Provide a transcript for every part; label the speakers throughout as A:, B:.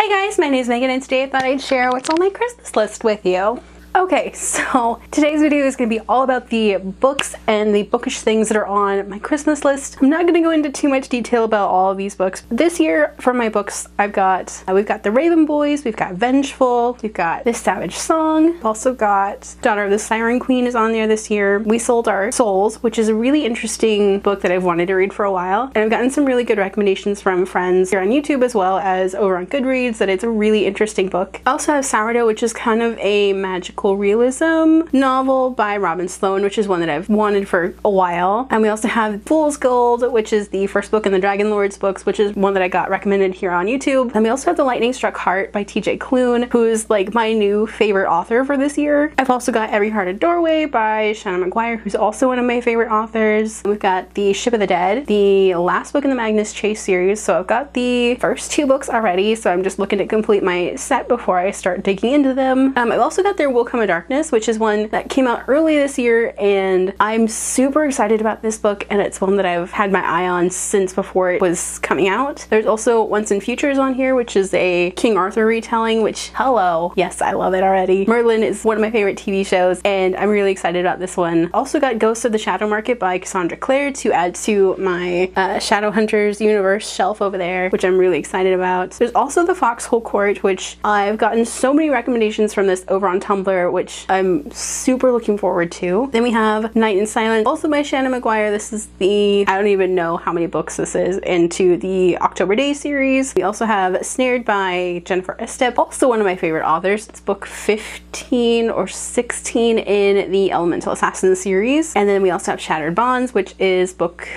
A: Hi guys, my name is Megan and today I thought I'd share what's on my Christmas list with you. Okay, so today's video is going to be all about the books and the bookish things that are on my Christmas list. I'm not going to go into too much detail about all of these books. This year for my books, we've got The Raven Boys, we've got Vengeful, we've got This Savage Song, we've also got Daughter of the Siren Queen is on there this year. We Sold Our Souls, which is a really interesting book that I've wanted to read for a while, and I've gotten some really good recommendations from friends here on YouTube as well as over on Goodreads that it's a really interesting book. I also have Sourdough, which is kind of a magical realism novel by Robin Sloan, which is one that I've wanted for a while. And we also have Fool's Gold, which is the first book in the Dragon Lords books, which is one that I got recommended here on YouTube. And we also have The Lightning Struck Heart by TJ Klune, who's like my new favorite author for this year. I've also got Every Heart a Doorway by Shannon McGuire, who's also one of my favorite authors. We've got The Ship of the Dead, the last book in the Magnus Chase series. So I've got the first two books already, so I'm just looking to complete my set before I start digging into them. I've also got There Will Come a Darkness, which is one that came out early this year, and I'm super excited about this book, and it's one that I've had my eye on since before it was coming out. There's also Once and Futures on here, which is a King Arthur retelling, which, hello, yes, I love it already. Merlin is one of my favorite TV shows, and I'm really excited about this one. Also got Ghosts of the Shadow Market by Cassandra Clare to add to my Shadowhunters universe shelf over there, which I'm really excited about. There's also The Foxhole Court, which I've gotten so many recommendations from this over on Tumblr, which I'm super looking forward to. Then we have Night in Silence, also by Shannon McGuire. This is the, I don't even know how many books this is, into the October Days series. We also have Snared by Jennifer Estep, also one of my favorite authors. It's book 15 or 16 in the Elemental Assassin series. And then we also have Shattered Bonds, which is book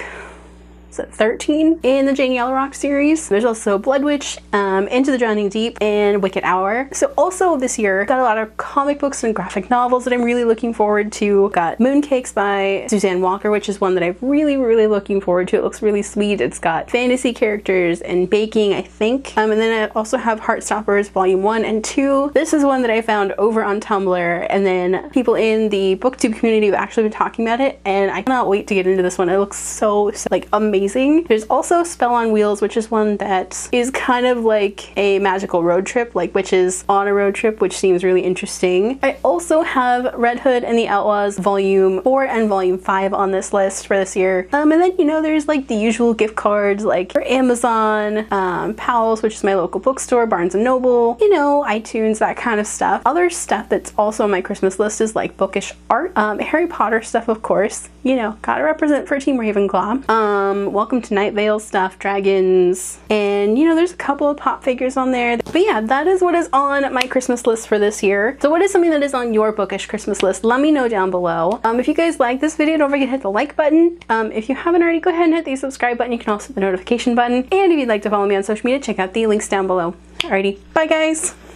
A: 13 in the Jane Yellowrock series. There's also Blood Witch, Into the Drowning Deep, and Wicked Hour. So also this year, got a lot of comic books and graphic novels that I'm really looking forward to. Got Mooncakes by Suzanne Walker, which is one that I'm really looking forward to. It looks really sweet. It's got fantasy characters and baking, I think. And then I also have Heartstoppers Volume 1 and 2. This is one that I found over on Tumblr, and then people in the booktube community have actually been talking about it, and I cannot wait to get into this one. It looks so like amazing. There's also Spell on Wheels, which is one that is kind of like a magical road trip, like witches on a road trip, which seems really interesting. I also have Red Hood and the Outlaws Volume 4 and Volume 5 on this list for this year. And then, you know, there's like the usual gift cards like for Amazon, Powell's, which is my local bookstore, Barnes & Noble, you know, iTunes, that kind of stuff. Other stuff that's also on my Christmas list is like bookish art, Harry Potter stuff, of course, you know, gotta represent for Team Ravenclaw. Welcome to Night Vale stuff, dragons, and you know, there's a couple of pop figures on there. But yeah, that is what is on my Christmas list for this year. So what is something that is on your bookish Christmas list? Let me know down below. If you guys like this video, don't forget to hit the like button. If you haven't already, go ahead and hit the subscribe button. You can also hit the notification button. And if you'd like to follow me on social media, check out the links down below. Alrighty, bye guys!